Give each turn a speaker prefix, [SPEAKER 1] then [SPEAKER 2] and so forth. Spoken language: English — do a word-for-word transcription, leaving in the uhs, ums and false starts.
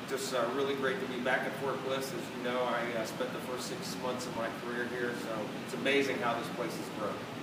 [SPEAKER 1] just uh, really great to be back at Fort Bliss. As you know, I uh, spent the first six months of my career here, so it's amazing how this place has grown.